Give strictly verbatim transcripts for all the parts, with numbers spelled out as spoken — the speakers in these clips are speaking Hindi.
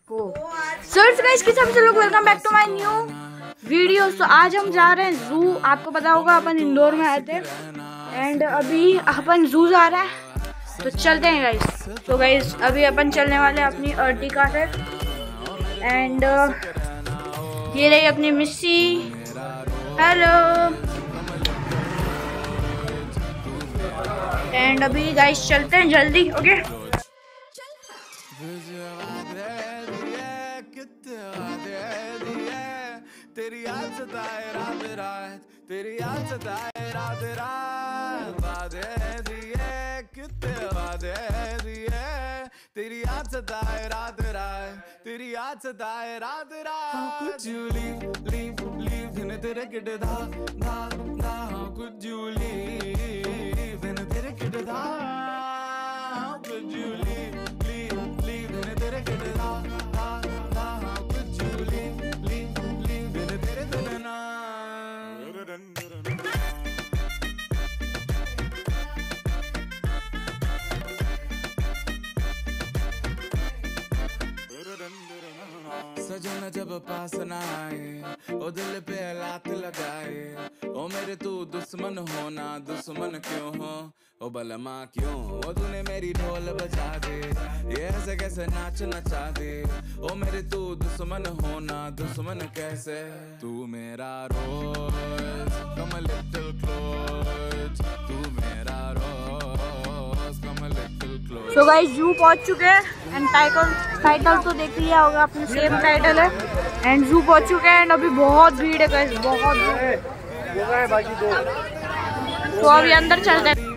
को सो गाइस के सब लोग welcome back to my new video. तो आज हम जा रहे हैं जू। आपको पता होगा अपन इंदौर में आए थे एंड अभी अपन जू जा रहे हैं, तो चलते हैं गाइस। तो गाइस अभी अपन चलने वाले हैं अपनी अर्टिका से एंड uh, ये रही अपनी मिस्सी। हेलो। एंड अभी गाइस चलते हैं जल्दी। ओके तेरी याद सताए रात रात, तेरी याद सताए रात रात, वादे दिए कितने वादे दिए, तेरी याद सताए रात रात, तेरी याद सताए रात रात। कुछ you live live live in तेरे किड दा दा दा, कुछ यू लीव इन तेरे किड दा, कुछ you live live live in तेरे किड दा दा दा, कुछ you live live live in तेरे दिल ना। सजन जब पास न आए ओ दिल पे लात लगाए, ओ मेरे तू दुश्मन होना दुश्मन क्यों हो, ओ बलमा क्यों ओ तूने मेरी ढोल बजा दे, ये ऐसे कैसे नाच नचा दे, ओ मेरे तू दुश्मन होना दुश्मन कैसे, तू मेरा रोज कम लिटिल क्लोज, तू मेरा रोज कम लिटिल क्लोज। तो गाइस जू पहुंच चुके हैं एंड टाइटल टाइटल तो देख लिया होगा आपने, सेम टाइटल है एंड जू पहुंच चुके हैं एंड अभी बहुत भीड़ है गाइस, बहुत भीड़। तो अभी अंदर चलते हैं।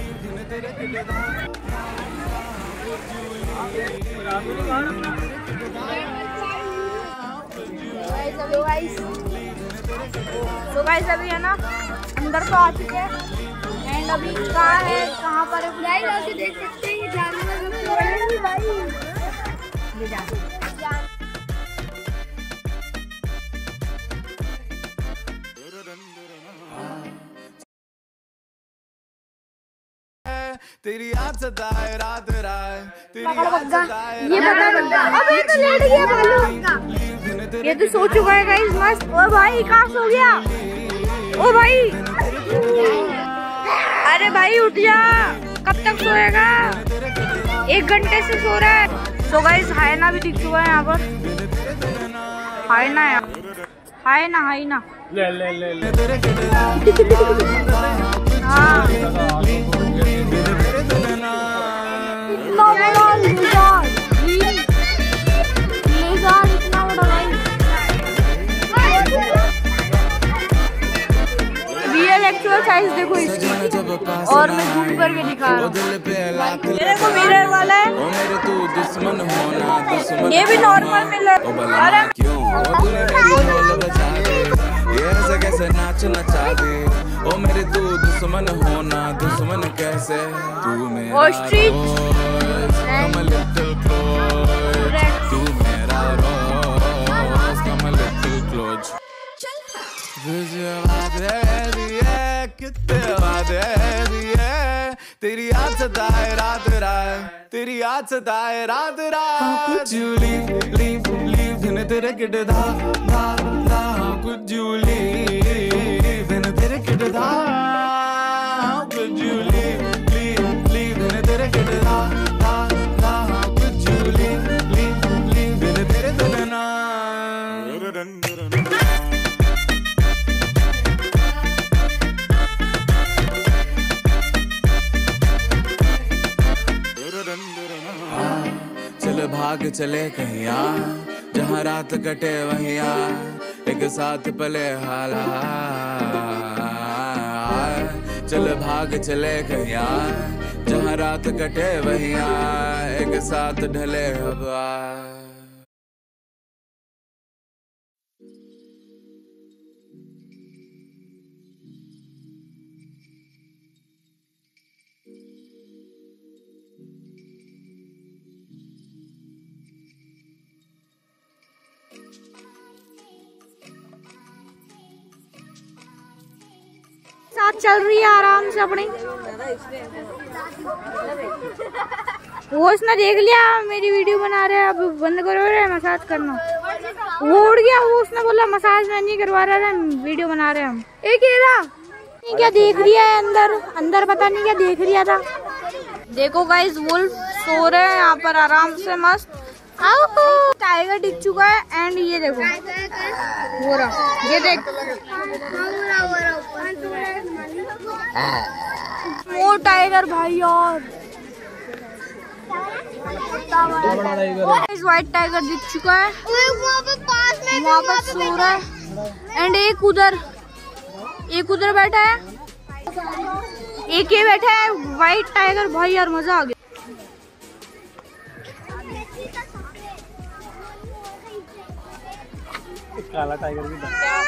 तो गाइस अभी है ना अंदर तो आ चुके हैं एंड अभी कहाँ है कहाँ पर है गाइस देख सकते हैं। ये जानवर भाई ले जा तेरी याद सताए रात रात, तेरी याद सताए ये बता। अबे तो लेट गया भालू, ये तो सो चुका है गाइस मस्त। ओ भाई कहाँ सो गया, ओ भाई अरे भाई उठ जा, कब तक सोएगा, एक घंटे से सो रहा है। तो गाइस हायना भी दिख चुका है यहाँ पर, हायना है, हायना हायना ले ले ले ले हाँ इतना बड़ा लेज़र, लेज़र इतना बड़ा भाई, रियल एक्चुअल साइज देखो इसकी। और मैं जूम करके दिखा रहा हूँ, मेरे को मिरर वाला है, ये भी नॉर्मल मिरर। अरे कैसे नाच नचा दे, ओ मेरे तू दुश्मन होना दुश्मन कैसे, तू मेरा रोज कम लिटिल क्लोज, तू मेरा रोज कम लिटिल क्लोज। वादे दिए कितने वादे दिए, तेरी याद सताए रात रात, तेरी याद सताए रात रात। कुछ you live live live in तेरे किड दा दा दा, कुछ यू लीव इन तेरे किड दा, कुछ you live live live in तेरे किड दा दा दा, कुछ you live live live in तेरे दिल ना। चल भाग चले कहीं आ, जहाँ रात कटे वहीं आ, एक साथ पले हाला, चल भाग चले कहीं आ, जहाँ रात कटे वहीं आ, एक साथ ढले हवा। साथ चल रही है आराम से अपनी। वो उसने देख लिया मेरी वीडियो बना रहे हैं, अब बंद करो रहे मसाज करना। वो उड़ गया, वो उसने बोला मसाज में नहीं करवा रहा है, वीडियो बना रहे हैं हम। एक था नहीं क्या देख लिया है अंदर अंदर पता नहीं क्या देख लिया था। देखो गाइस वुल्फ सो रहे हैं यहाँ पर आराम से मस्त। टाइगर दिख चुका है एंड ये देखो वो रहा, ये देख वो टाइगर भाई यार। व्हाइट टाइगर दिख चुका है, वहाँ पर सो रहा है एंड एक उधर एक उधर बैठा है, एक ये बैठा है व्हाइट टाइगर भाई यार मजा आ गया। काला टाइगर भी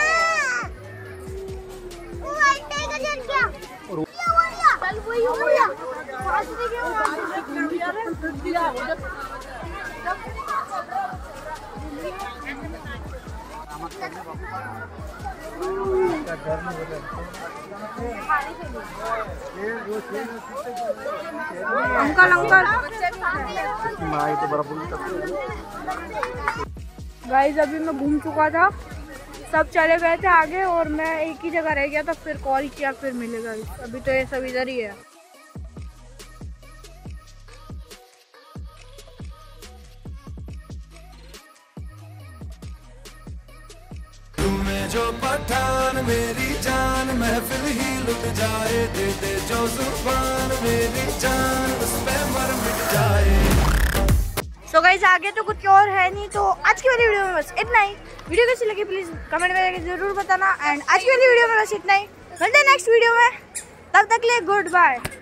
व्हाइट टाइगर जल गया। चल वही हो गया। पास में गया अंकल अंकल गाइस अभी मैं घूम चुका था, सब चले गए थे आगे और मैं एक ही जगह रह गया था, फिर कॉल किया फिर मिलेगा। अभी तो ये सब इधर ही है। तुम्हें जो पठान मेरी जान महफिल ही लुट जाए, दे दे जो जुबान मेरी जान उस पे मर मिट जाए। सो so गाइस आगे तो कुछ और है नहीं, तो आज की वाली वीडियो में बस इतना ही। वीडियो कैसी लगी प्लीज कमेंट में जाके जरूर बताना एंड आज की वाली वीडियो में बस इतना ही। मिलते हैं नेक्स्ट वीडियो में, तब तक के लिए गुड बाय।